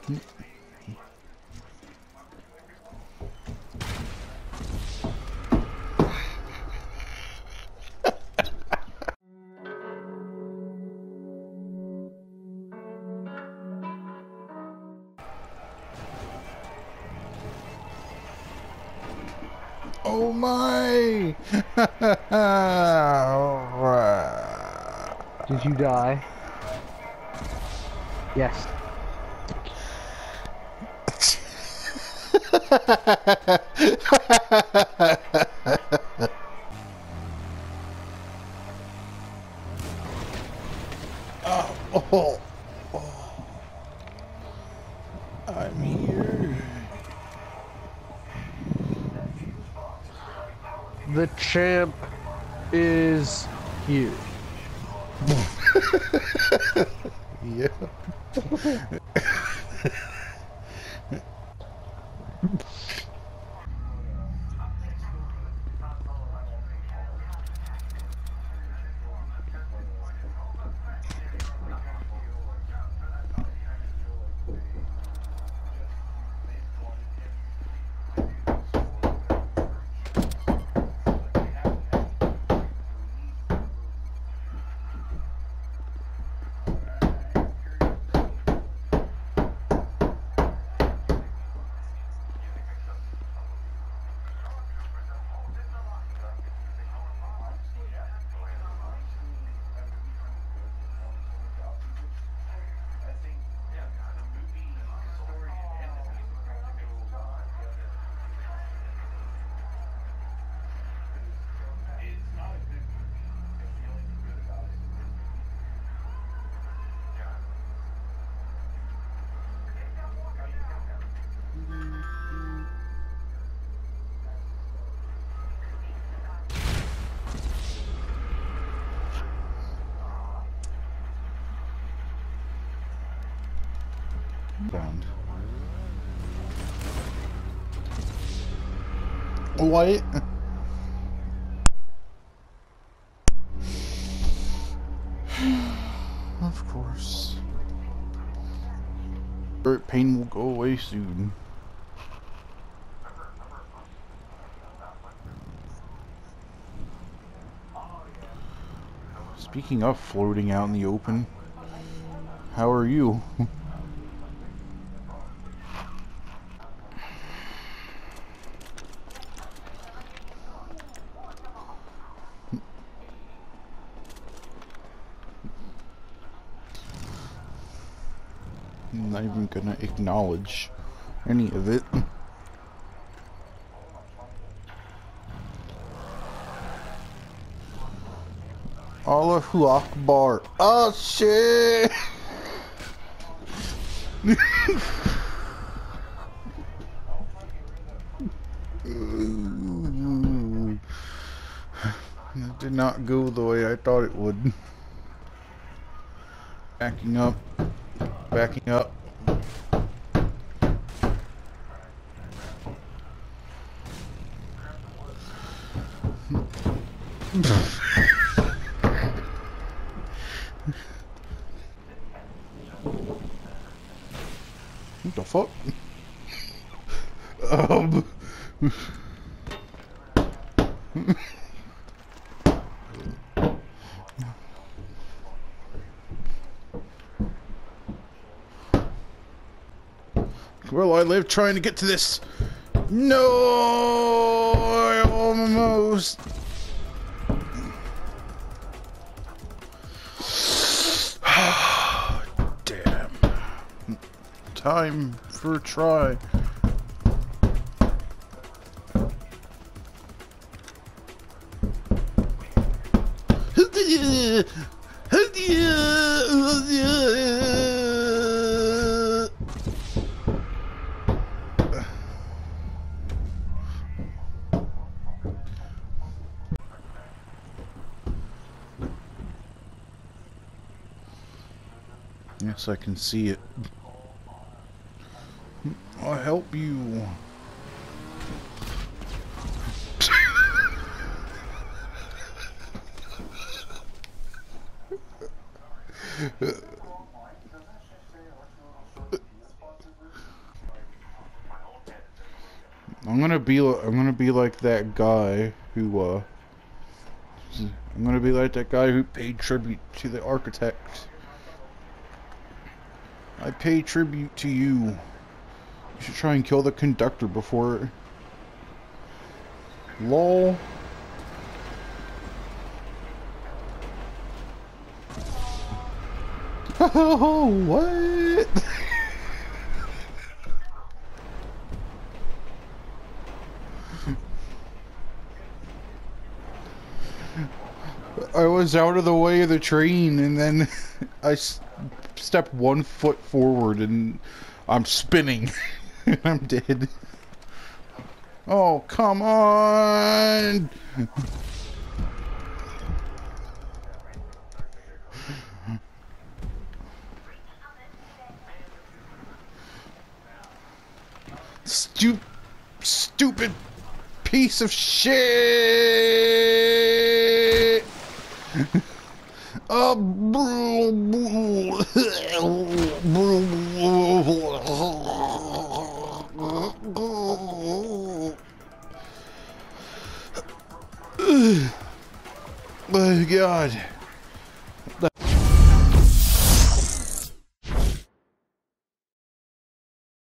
Oh my! Did you die? Yes. Oh, I'm here. The champ is you. Yeah. Bound. What? Of course. Pain will go away soon. Speaking of floating out in the open, how are you? I'm not even gonna acknowledge any of it. Allahu Akbar. Oh shit! That did not go the way I thought it would. Backing up. Backing up. What the fuck? Well, I live trying to get to this. No, I almost. Damn. Time for a try. Yes, I can see it. I'll help you. I'm gonna be like that guy who I'm gonna be like that guy who paid tribute to the architect. I pay tribute to you. You should try and kill the conductor before. LOL. Oh, what? I was out of the way of the train, and then I stepped 1 foot forward, and I'm spinning, and I'm dead. Oh, come on! Stupid piece of shit! My God.